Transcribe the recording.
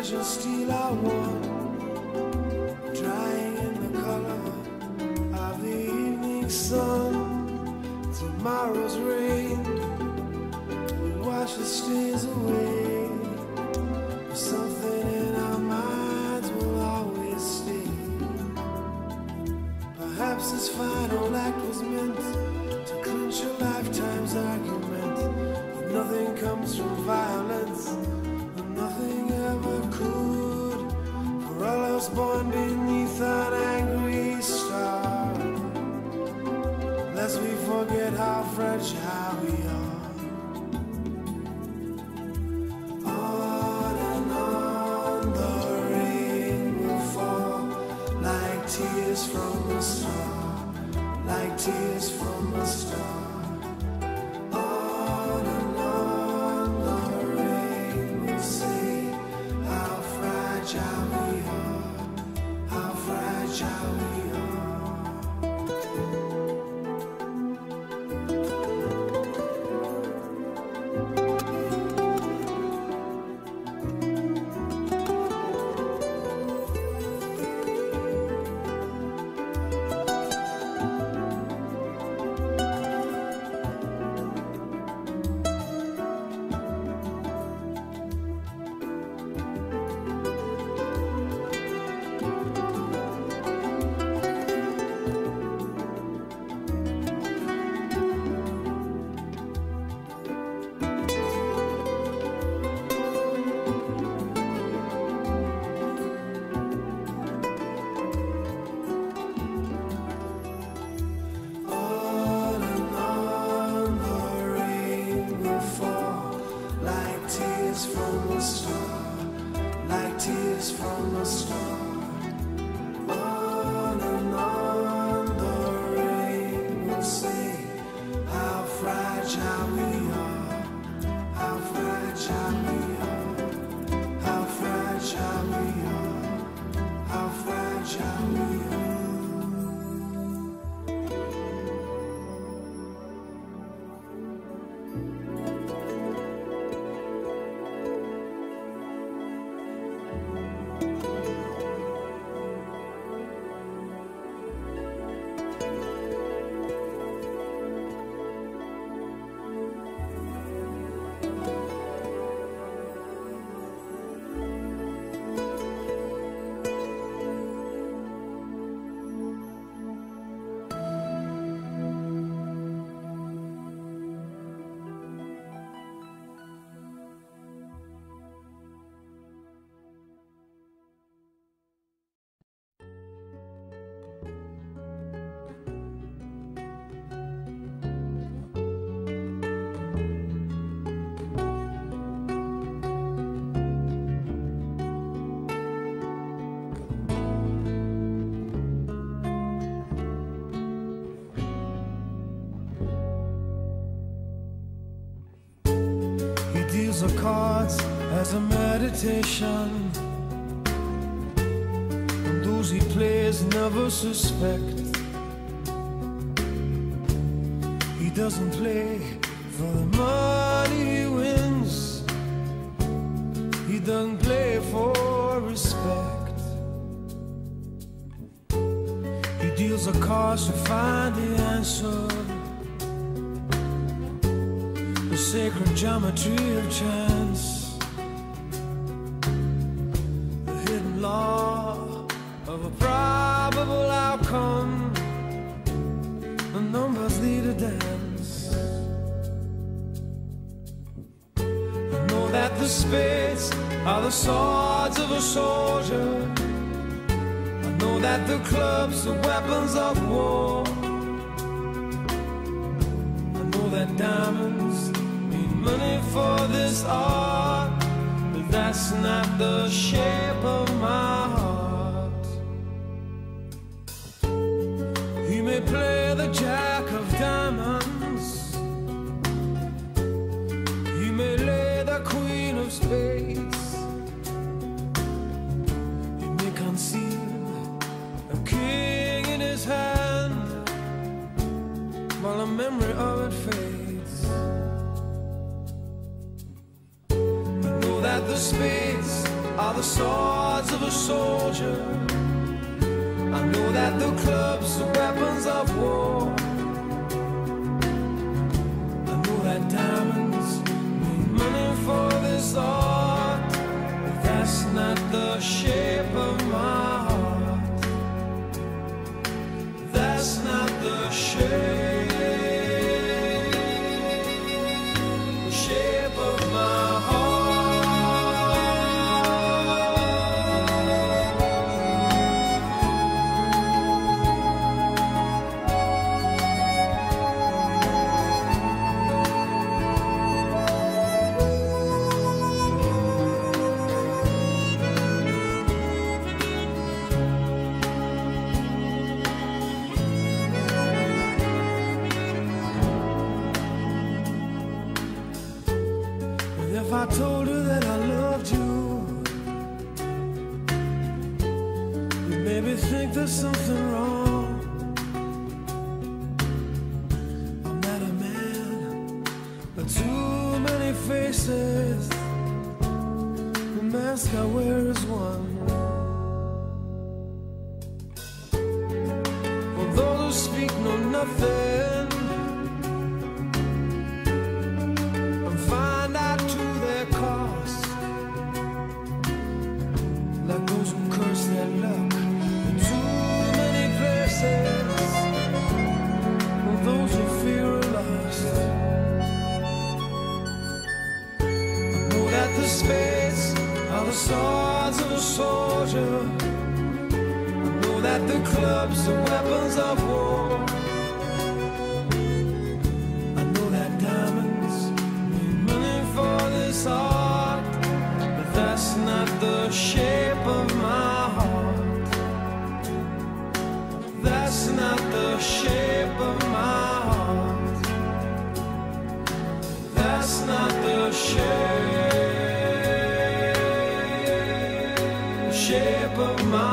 fragile steel I want, drying in the color of the evening sun. Tomorrow's rain will wash the stains away, but something in our minds will always stay. Perhaps this final act was meant to clinch a lifetime's argument, that nothing comes from violence, and nothing ever could, for all us born beneath an angry star, lest we forget how fragile we are. On and on the rain will fall, like tears from a star, like tears from a star. On and on the rain will say how fragile we are, how fragile we are. Tears from a star. On and on the rain will say how fragile we are, how fragile we are, how fragile we are, how fragile we are. Deals the cards as a meditation, and those he plays never suspect. He doesn't play for the money he wins, he doesn't play for respect. He deals the cards to find the answer, the sacred geometry of chance, the hidden law of a probable outcome. The numbers lead a dance. I know that the spades are the swords of a soldier. I know that the clubs are weapons of war. I know that diamonds money for this art, but that's not the shape of my heart. He may play the jack of diamonds, he may lay the queen of spades, he may conceal a king in his hand while the memory of it fades. That the spades are the swords of a soldier. I know that the clubs are weapons of war. I know that diamonds mean money for this art, but that's not the shape of my heart. That's not the shape of my heart. If I told her that I loved you, you'd maybe think there's something wrong. I'm not a man, but too many faces. The mask I wear is one. For those who speak know nothing and find out to their cost, like those who curse their luck in too many places, or those who fear are lost. I know that the spades are the swords of a soldier. I know that the clubs are weapons of war. I know that diamonds mean money for this art, but that's not the shape of my heart. That's not the shape of my heart. That's not the shape of my